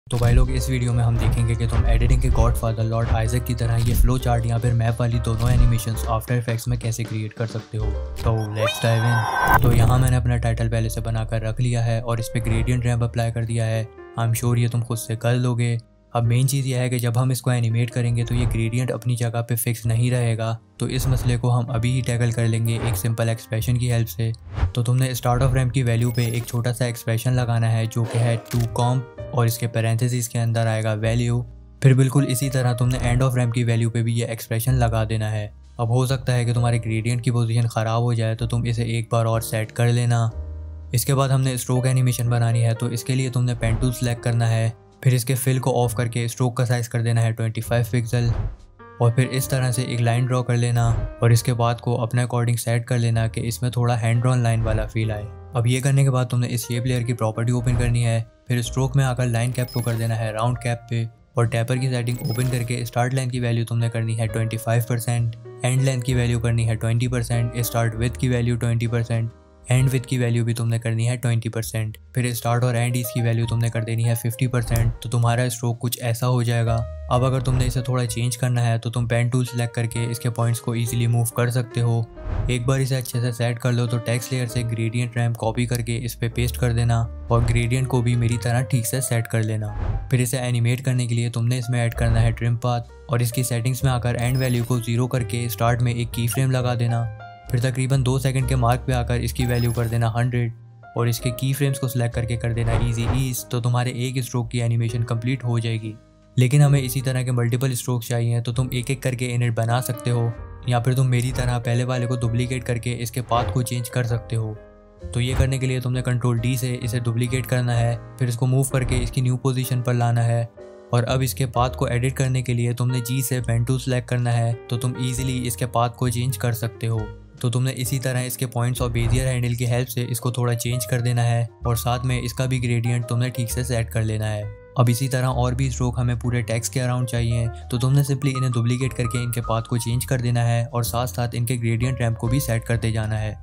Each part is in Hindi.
तो भाई लोग, इस वीडियो में हम देखेंगे कि तुम एडिटिंग के गॉडफादर लॉर्ड आइजक की तरह ये फ्लो चार्ट या फिर मैप वाली दोनों एनिमेशंस आफ्टर इफेक्ट्स में कैसे क्रिएट कर सकते हो। तो लेट्स डाइव इन। तो यहाँ मैंने अपना टाइटल पहले से बनाकर रख लिया है और इस पर ग्रेडियंट रैंप अप्लाई कर दिया है। आई एम श्योर ये तुम खुद से कर लोगे। अब मेन चीज़ यह है कि जब हम इसको एनिमेट करेंगे तो ये ग्रेडियंट अपनी जगह पे फिक्स नहीं रहेगा, तो इस मसले को हम अभी ही टैकल कर लेंगे एक सिंपल एक्सप्रेशन की हेल्प से। तो तुमने स्टार्ट ऑफ रैंप की वैल्यू पे एक छोटा सा एक्सप्रेशन लगाना है जो कि है टू कॉम्प और इसके पैरेंथेसिस के अंदर आएगा वैल्यू। फिर बिल्कुल इसी तरह तुमने एंड ऑफ रैंप की वैल्यू पे भी ये एक्सप्रेशन लगा देना है। अब हो सकता है कि तुम्हारे ग्रेडियंट की पोजीशन ख़राब हो जाए, तो तुम इसे एक बार और सेट कर लेना। इसके बाद हमने स्ट्रोक एनिमेशन बनानी है, तो इसके लिए तुमने पेन टूल सेलेक्ट करना है। फिर इसके फिल को ऑफ करके स्ट्रोक का साइज़ कर देना है 25 पिक्सल और फिर इस तरह से एक लाइन ड्रॉ कर लेना और इसके बाद को अपने अकॉर्डिंग सेट कर लेना कि इसमें थोड़ा हैंड ड्रॉन लाइन वाला फील आए। अब ये करने के बाद तुमने इस शेप लेयर की प्रॉपर्टी ओपन करनी है। फिर स्ट्रोक में आकर लाइन कैप को कर देना है राउंड कैप पे और टैपर की सेटिंग ओपन करके स्टार्ट लेंथ की वैल्यू तुमने करनी है 25%, एंड लेंथ की वैल्यू करनी है 20%, स्टार्ट विड्थ की वैल्यू 20%, एंड विथ की वैल्यू भी तुमने करनी है 20%। फिर स्टार्ट और एंड इसकी वैल्यू तुमने कर देनी है 50%। तो तुम्हारा स्ट्रोक कुछ ऐसा हो जाएगा। अब अगर तुमने इसे थोड़ा चेंज करना है तो तुम पेन टूल सेलेक्ट करके इसके पॉइंट्स को इजीली मूव कर सकते हो। एक बार इसे अच्छे से सेट कर लो तो टेक्स्ट लेयर से ग्रेडियंट रैंप कॉपी करके इस पे पेस्ट कर देना और ग्रेडियंट को भी मेरी तरह ठीक से सेट कर लेना। फिर इसे एनिमेट करने के लिए तुमने इसमें ऐड करना है ट्रिम पाथ और इसकी सेटिंग्स में आकर एंड वैल्यू को 0 करके स्टार्ट में एक की फ्रेम लगा देना। फिर तकरीबन 2 सेकंड के मार्क पे आकर इसकी वैल्यू कर देना 100 और इसके की फ्रेम्स को सिलेक्ट करके कर देना ईजी ईज। तो तुम्हारे एक स्ट्रोक की एनिमेशन कंप्लीट हो जाएगी। लेकिन हमें इसी तरह के मल्टीपल स्ट्रोक्स चाहिए, तो तुम एक एक करके इनिट बना सकते हो या फिर तुम मेरी तरह पहले वाले को डुप्लीकेट करके इसके पाथ को चेंज कर सकते हो। तो ये करने के लिए तुमने कंट्रोल डी से इसे डुप्लीकेट करना है, फिर इसको मूव करके इसकी न्यू पोजीशन पर लाना है और अब इसके पाथ को एडिट करने के लिए तुमने जी से पेन टूल सेलेक्ट करना है, तो तुम ईजिली इसके पाथ को चेंज कर सकते हो। तो तुमने इसी तरह इसके पॉइंट्स और बेजियर हैंडल की हेल्प से इसको थोड़ा चेंज कर देना है और साथ में इसका भी ग्रेडियंट तुमने ठीक से सेट कर लेना है। अब इसी तरह और भी स्ट्रोक हमें पूरे टेक्स्ट के अराउंड चाहिए, तो तुमने सिंपली इन्हें डुप्लीकेट करके इनके पाथ को चेंज कर देना है और साथ साथ इनके ग्रेडियंट रैंप को भी सेट करते जाना है।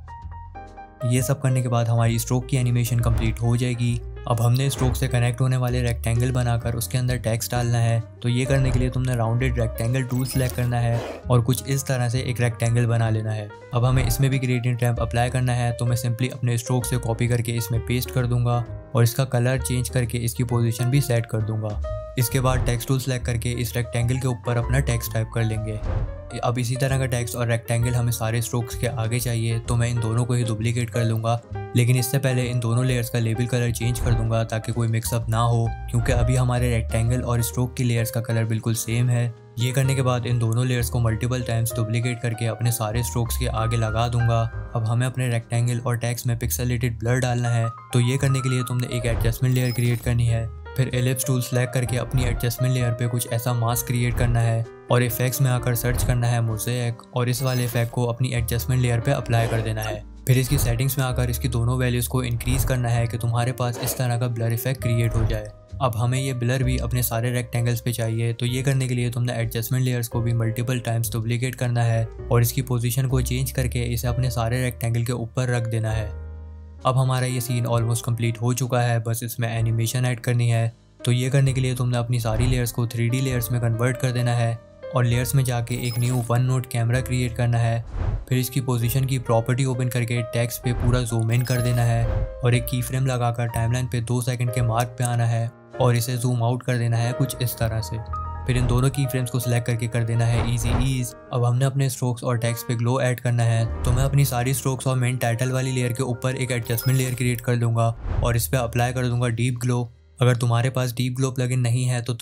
ये सब करने के बाद हमारी स्ट्रोक की एनिमेशन कंप्लीट हो जाएगी। अब हमने स्ट्रोक से कनेक्ट होने वाले रेक्टेंगल बनाकर उसके अंदर टेक्स्ट डालना है। तो ये करने के लिए तुमने राउंडेड रेक्टेंगल टूल सेलेक्ट करना है और कुछ इस तरह से एक रेक्टेंगल बना लेना है। अब हमें इसमें भी ग्रेडियंट रैंप अप्लाई करना है, तो मैं सिंपली अपने स्ट्रोक से कॉपी करके इसमें पेस्ट कर दूंगा और इसका कलर चेंज करके इसकी पोजीशन भी सेट कर दूंगा। इसके बाद टेक्स्ट टूल सेलेक्ट करके इस रेक्टेंगल के ऊपर अपना टेक्स्ट टाइप कर लेंगे। अब इसी तरह का टेक्स्ट और रेक्टेंगल हमें सारे स्ट्रोक्स के आगे चाहिए, तो मैं इन दोनों को ही डुप्लीकेट कर लूँगा, लेकिन इससे पहले इन दोनों लेयर्स का लेबल कलर चेंज कर दूंगा ताकि कोई मिक्सअप ना हो, क्योंकि अभी हमारे रेक्टेंगल और स्ट्रोक की लेयर्स का कलर बिल्कुल सेम है। ये करने के बाद इन दोनों लेयर्स को मल्टीपल टाइम्स डुप्लीकेट करके अपने सारे स्ट्रोक्स के आगे लगा दूंगा। अब हमें अपने रेक्टेंगल और टेक्स्ट में पिक्सेलेटेड ब्लर डालना है, तो ये करने के लिए तुमने एक एडजस्टमेंट लेयर क्रिएट करनी है। फिर एलिप्स टूल सेलेक्ट करके अपनी एडजस्टमेंट लेयर पे कुछ ऐसा मास्क क्रिएट करना है और इफेक्ट्स में आकर सर्च करना है मोज़ेक और इस वाले इफेक्ट को अपनी एडजस्टमेंट लेयर पे अप्लाई कर देना है। फिर इसकी सेटिंग्स में आकर इसकी दोनों वैल्यूज़ को इंक्रीज़ करना है कि तुम्हारे पास इस तरह का ब्लर इफेक्ट क्रिएट हो जाए। अब हमें ये ब्लर भी अपने सारे रेक्टेंगल्स पे चाहिए, तो ये करने के लिए तुमने एडजस्टमेंट लेयर्स को भी मल्टीपल टाइम्स डुप्लीकेट करना है और इसकी पोजीशन को चेंज करके इसे अपने सारे रेक्टेंगल के ऊपर रख देना है। अब हमारा ये सीन ऑलमोस्ट कंप्लीट हो चुका है, बस इसमें एनिमेशन ऐड करनी है। तो ये करने के लिए तुमने अपनी सारी लेयर्स को 3D लेयर्स में कन्वर्ट कर देना है और लेयर्स में जाके एक new one node camera create करना है। फिर इसकी पोजीशन की प्रॉपर्टी ओपन करके टेक्स्ट पे पूरा जूम इन कर देना है और एक की फ्रेम लगाकर टाइमलाइन पे 2 सेकंड के मार्क पे आना है और इसे जूम आउट कर देना है कुछ इस तरह से। फिर इन दोनों की फ्रेम्स को सिलेक्ट करके कर देना है ईजी ईज। अब हमने अपने स्ट्रोक्स और टेक्स्ट पे ग्लो ऐड करना है, तो मैं अपनी सारी स्ट्रोक्स और मेन टाइटल वाली लेयर के ऊपर एक एडजस्टमेंट लेयर क्रिएट कर दूंगा और इस पे अप्लाई कर दूंगा डीप ग्लो। अगर तुम्हारे पास डीप ग्लो प्लगइन नहीं है तो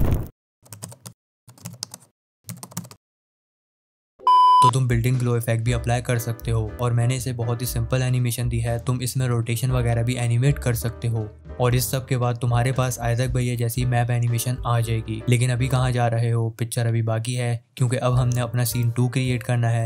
तुम बिल्डिंग ग्लो इफेक्ट भी अप्लाई कर सकते हो और मैंने इसे बहुत ही सिंपल एनिमेशन दी है। तुम इसमें रोटेशन वगैरह भी एनिमेट कर सकते हो और इस सब के बाद तुम्हारे पास आइजक भैया जैसी मैप एनिमेशन आ जाएगी। लेकिन अभी कहाँ जा रहे हो, पिक्चर अभी बाकी है, क्योंकि अब हमने अपना सीन 2 क्रिएट करना है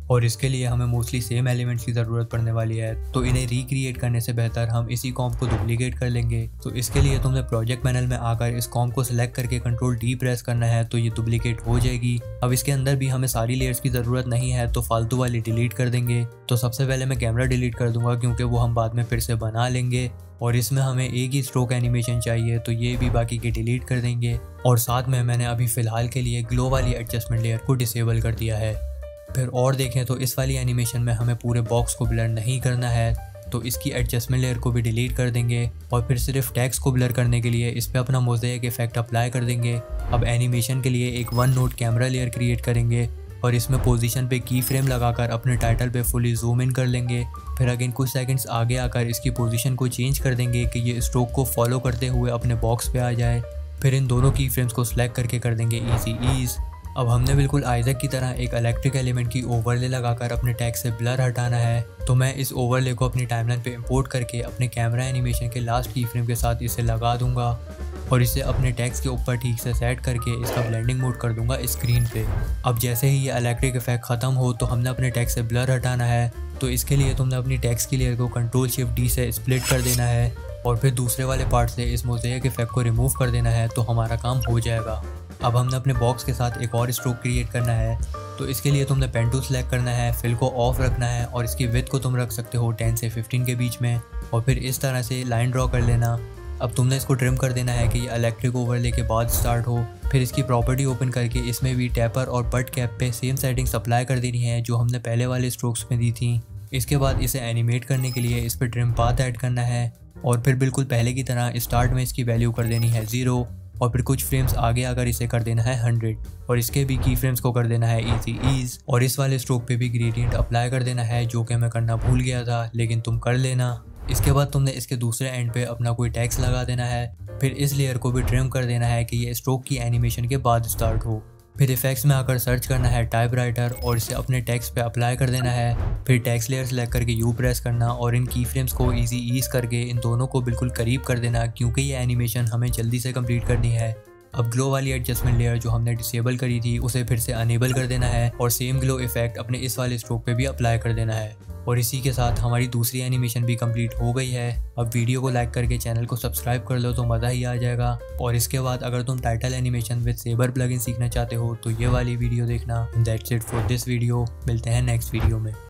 और इसके लिए हमें मोस्टली सेम एलिमेंट्स की ज़रूरत पड़ने वाली है, तो इन्हें रिक्रिएट करने से बेहतर हम इसी कॉम्प को डुप्लीकेट कर लेंगे। तो इसके लिए तुमने प्रोजेक्ट पैनल में आकर इस कॉम्प को सिलेक्ट करके कंट्रोल डी प्रेस करना है, तो ये डुप्लीकेट हो जाएगी। अब इसके अंदर भी हमें सारी लेयर्स की ज़रूरत नहीं है, तो फालतू वाली डिलीट कर देंगे। तो सबसे पहले मैं कैमरा डिलीट कर दूंगा क्योंकि वो हम बाद में फिर से बना लेंगे। और इसमें हमें एक ही स्ट्रोक एनिमेशन चाहिए, तो ये भी बाकी के डिलीट कर देंगे। और साथ में मैंने अभी फ़िलहाल के लिए ग्लो वाली एडजस्टमेंट लेयर को डिसेबल कर दिया है। फिर और देखें तो इस वाली एनिमेशन में हमें पूरे बॉक्स को ब्लर नहीं करना है, तो इसकी एडजस्टमेंट लेयर को भी डिलीट कर देंगे। और फिर सिर्फ टेक्स्ट को ब्लर करने के लिए इस पर अपना मोज़ेक इफेक्ट अप्लाई कर देंगे। अब एनिमेशन के लिए एक 1 नोट कैमरा लेयर क्रिएट करेंगे और इसमें पोजीशन पे की फ्रेम लगाकर अपने टाइटल पे फुली जूम इन कर लेंगे। फिर अगेन कुछ सेकंड्स आगे आकर इसकी पोजीशन को चेंज कर देंगे कि ये स्ट्रोक को फॉलो करते हुए अपने बॉक्स पे आ जाए। फिर इन दोनों की फ्रेम्स को सिलेक्ट करके कर देंगे ईजी ईज। अब हमने बिल्कुल आइजैक की तरह एक इलेक्ट्रिक एलिमेंट की ओवरले लगाकर अपने टेक्स्ट से ब्लर हटाना है, तो मैं इस ओवरले को अपनी टाइमलाइन पे इंपोर्ट करके अपने कैमरा एनिमेशन के लास्ट की फ्रेम के साथ इसे लगा दूंगा और इसे अपने टेक्स्ट के ऊपर ठीक से सेट करके इसका ब्लेंडिंग मोड कर दूंगा स्क्रीन पे। अब जैसे ही ये इलेक्ट्रिक इफेक्ट ख़त्म हो तो हमने अपने टेक्स्ट से ब्लर हटाना है, तो इसके लिए तुमने अपनी टेक्स्ट की लेयर को कंट्रोल शिफ्ट डी से स्प्लिट कर देना है और फिर दूसरे वाले पार्ट से इस मोज़ेक इफेक्ट को रिमूव कर देना है, तो हमारा काम हो जाएगा। अब हमने अपने बॉक्स के साथ एक और स्ट्रोक क्रिएट करना है, तो इसके लिए तुमने पेन टूल सेलेक्ट करना है, फिल को ऑफ रखना है और इसकी विड्थ को तुम रख सकते हो 10 से 15 के बीच में और फिर इस तरह से लाइन ड्रॉ कर लेना। अब तुमने इसको ट्रिम कर देना है कि ये इलेक्ट्रिक ओवरले के बाद स्टार्ट हो। फिर इसकी प्रॉपर्टी ओपन करके इसमें भी टैपर और बट कैप पे सेम सेटिंग्स अप्लाई कर देनी है जो हमने पहले वाले स्ट्रोक्स में दी थी। इसके बाद इसे एनिमेट करने के लिए इस पर ट्रिम पाथ ऐड करना है और फिर बिल्कुल पहले की तरह स्टार्ट में इसकी वैल्यू कर देनी है 0 और फिर कुछ फ्रेम्स आगे आकर इसे कर देना है 100 और इसके भी की फ्रेम्स को कर देना है ईजी ईज और इस वाले स्ट्रोक पे भी ग्रेडियंट अप्लाई कर देना है, जो कि मैं करना भूल गया था, लेकिन तुम कर लेना। इसके बाद तुमने इसके दूसरे एंड पे अपना कोई टेक्स्ट लगा देना है। फिर इस लेयर को भी ट्रिम कर देना है कि ये स्ट्रोक की एनिमेशन के बाद स्टार्ट हो। फिर इफेक्ट्स में आकर सर्च करना है टाइपराइटर और इसे अपने टेक्स्ट पे अप्लाई कर देना है। फिर टेक्स्ट लेयर सेलेक्ट करके यू प्रेस करना और इन की फ्रेम्स को ईजी ईज करके इन दोनों को बिल्कुल करीब कर देना, क्योंकि ये एनिमेशन हमें जल्दी से कंप्लीट करनी है। अब ग्लो वाली एडजस्टमेंट लेयर जो हमने डिसेबल करी थी उसे फिर से अनेबल कर देना है और सेम ग्लो इफेक्ट अपने इस वाले स्ट्रोक पे भी अप्लाई कर देना है। और इसी के साथ हमारी दूसरी एनिमेशन भी कंप्लीट हो गई है। अब वीडियो को लाइक करके चैनल को सब्सक्राइब कर लो तो मज़ा ही आ जाएगा। और इसके बाद अगर तुम title animation with saber plugin सीखना चाहते हो तो ये वाली वीडियो देखना। That's it for this video. मिलते हैं नेक्स्ट वीडियो में।